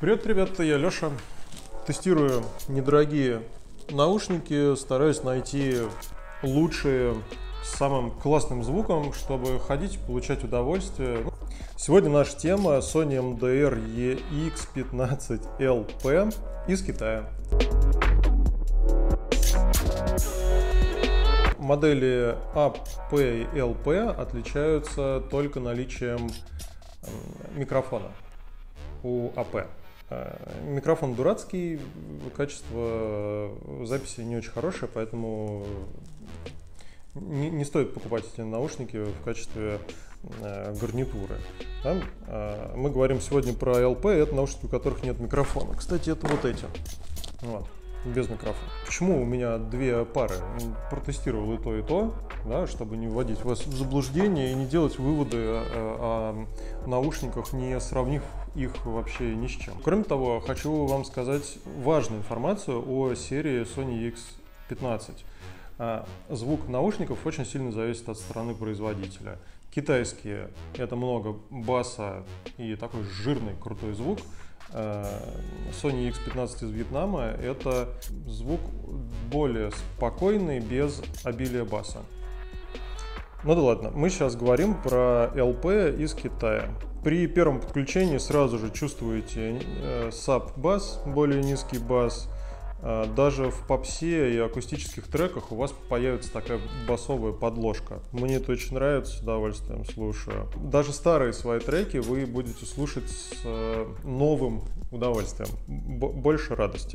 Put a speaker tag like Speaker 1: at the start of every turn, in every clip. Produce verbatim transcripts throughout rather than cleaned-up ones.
Speaker 1: Привет, ребята, я Леша. Тестирую недорогие наушники, стараюсь найти лучшие с самым классным звуком, чтобы ходить, получать удовольствие. Сегодня наша тема Sony эм ди эр и икс пятнадцать эл пи из Китая. Модели эй пи и эл пи отличаются только наличием микрофона у эй пи. Микрофон дурацкий, качество записи не очень хорошее, поэтому не, не стоит покупать эти наушники в качестве э, гарнитуры. Да? А мы говорим сегодня про эл пи, это наушники, у которых нет микрофона. Кстати, это вот эти, вот, без микрофона. Почему у меня две пары? Протестировал и то, и то, да, чтобы не вводить вас в заблуждение и не делать выводы о, о наушниках, не сравнив их вообще ни с чем. Кроме того, хочу вам сказать важную информацию о серии Sony и икс пятнадцать. Звук наушников очень сильно зависит от страны производителя. Китайские — это много баса и такой жирный крутой звук. Sony и икс пятнадцать из Вьетнама — это звук более спокойный, без обилия баса. Ну да ладно, мы сейчас говорим про эл пи из Китая. При первом подключении сразу же чувствуете саб-бас, более низкий бас. Даже в попсе и акустических треках у вас появится такая басовая подложка. Мне это очень нравится, с удовольствием слушаю. Даже старые свои треки вы будете слушать с новым удовольствием, больше радости.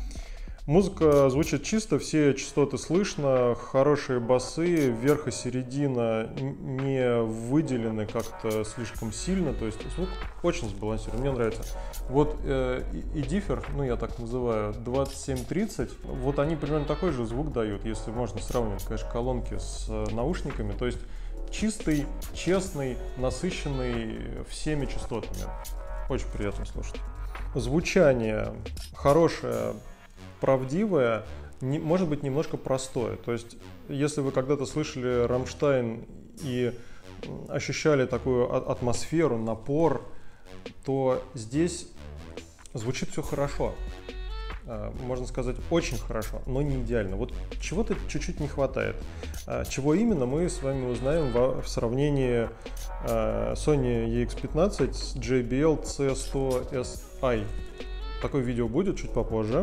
Speaker 1: Музыка звучит чисто, все частоты слышно, хорошие басы, верх и середина не выделены как-то слишком сильно, то есть звук очень сбалансирован, мне нравится. Вот э, и диффер, ну я так называю, двадцать семь тридцать, вот они примерно такой же звук дают, если можно сравнивать, конечно, колонки с наушниками, то есть чистый, честный, насыщенный всеми частотами. Очень приятно слушать. Звучание хорошее, правдивое, не, может быть немножко простое. То есть, если вы когда-то слышали Рамштайн и ощущали такую атмосферу, напор, то здесь звучит все хорошо. Можно сказать, очень хорошо, но не идеально. Вот чего-то чуть-чуть не хватает. Чего именно, мы с вами узнаем в сравнении Sony и икс пятнадцать с джей би эл си сто эс ай. Такое видео будет чуть попозже.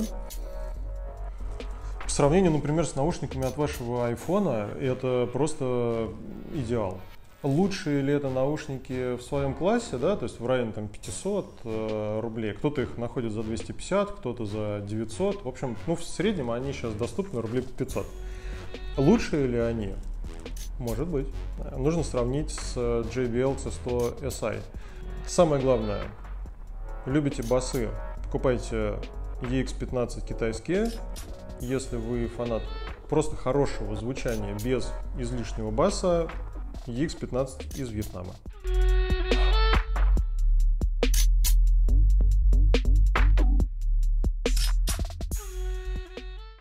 Speaker 1: В сравнении, например, с наушниками от вашего айфона, это просто идеал. Лучшие ли это наушники в своем классе, да, то есть в районе там пятисот э, рублей. Кто-то их находит за двести пятьдесят, кто-то за девятьсот. В общем, ну, в среднем они сейчас доступны рублей пятьсот. Лучшие ли они? Может быть. Нужно сравнить с джей би эл си сто эс ай. Самое главное, любите басы, покупайте и икс пятнадцать китайские. Если вы фанат просто хорошего звучания без излишнего баса, и икс пятнадцать из Вьетнама.